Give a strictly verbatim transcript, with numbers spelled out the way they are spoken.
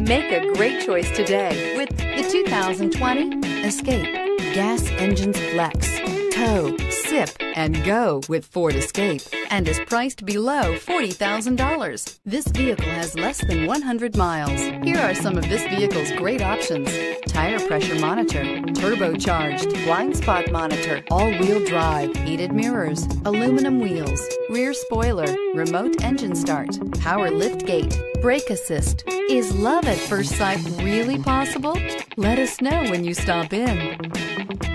Make a great choice today with the two thousand twenty Escape. Gas engines flex, tow, sip, and go with Ford Escape, and is priced below forty thousand dollars. This vehicle has less than one hundred miles. Here are some of this vehicle's great options: tire pressure monitor, turbocharged, blind spot monitor, all-wheel drive, heated mirrors, aluminum wheels, rear spoiler, remote engine start, power lift gate, brake assist. Is love at first sight really possible? Let us know when you stop in.